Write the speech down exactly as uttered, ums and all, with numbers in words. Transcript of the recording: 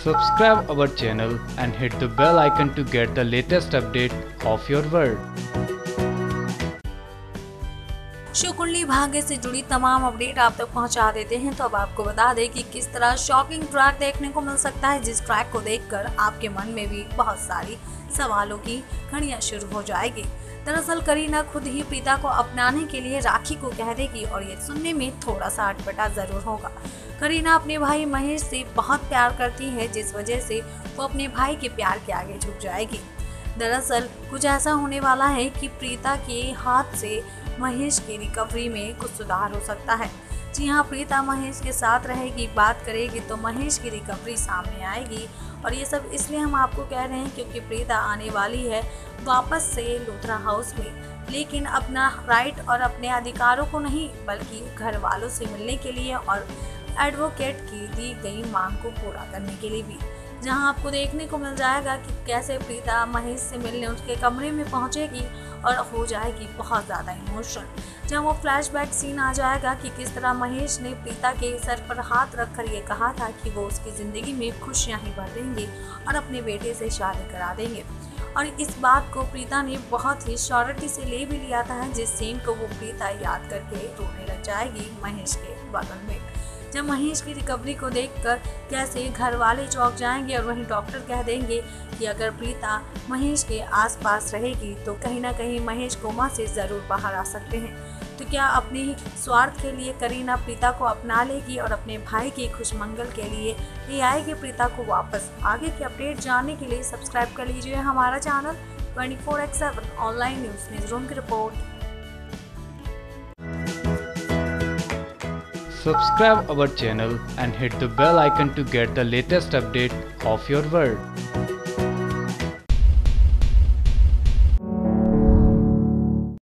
Subscribe our channel and hit the bell icon to get the latest update of your world. Show Kundali Bhagya से जुड़ी तमाम update आप तक पहुंचा देते हैं। तो अब आपको बता दें कि किस तरह शॉकिंग ट्रैक देखने को मिल सकता है, जिस ट्रैक को देखकर आपके मन में भी बहुत सारी सवालों की घड़ियां शुरू हो जाएगी। दरअसल करीना खुद ही प्रीता को अपनाने के लिए राखी को कह देगी और ये सुनने में थोड़ा सा अटपटा जरूर होगा। करीना अपने भाई महेश से बहुत प्यार करती है, जिस वजह से वो अपने भाई के प्यार के आगे झुक जाएगी। दरअसल कुछ ऐसा होने वाला है कि प्रीता के हाथ से महेश की रिकवरी में कुछ सुधार हो सकता है। जी हाँ, प्रीता महेश के साथ रहेगी, बात करेगी तो महेश की रिकवरी सामने आएगी। और ये सब इसलिए हम आपको कह रहे हैं क्योंकि प्रीता आने वाली है वापस से लुथरा हाउस में, लेकिन अपना राइट और अपने अधिकारों को नहीं बल्कि घर वालों से मिलने के लिए और एडवोकेट की दी गई मांग को पूरा करने के लिए भी, जहां आपको देखने को मिल जाएगा कि कैसे प्रीता महेश से मिलने उसके कमरे में पहुंचेगी और हो जाएगी बहुत ज़्यादा इमोशनल। जब वो फ्लैशबैक सीन आ जाएगा कि किस तरह महेश ने प्रीता के सर पर हाथ रखकर ये कहा था कि वो उसकी ज़िंदगी में खुशियां ही भर देंगे और अपने बेटे से शादी करा देंगे। और इस बात को प्रीता ने बहुत ही श्योरिटी से ले भी लिया था, जिस सीन को वो प्रीता याद करके रोने लग जाएगी महेश के बगल में। जब महेश की रिकवरी को देखकर कैसे घर वाले चौंक जाएंगे और वहीं डॉक्टर कह देंगे कि अगर प्रीता महेश के आसपास रहेगी तो कहीं ना कहीं महेश कोमा से ज़रूर बाहर आ सकते हैं। तो क्या अपने ही स्वार्थ के लिए करीना प्रीता को अपना लेगी और अपने भाई के खुशमंगल के लिए ले आएगी प्रीता को वापस? आगे की अपडेट जानने के लिए सब्सक्राइब कर लीजिए हमारा channel twenty four X seven online news news room की रिपोर्ट। Subscribe our channel and hit the bell icon to get the latest update of your world.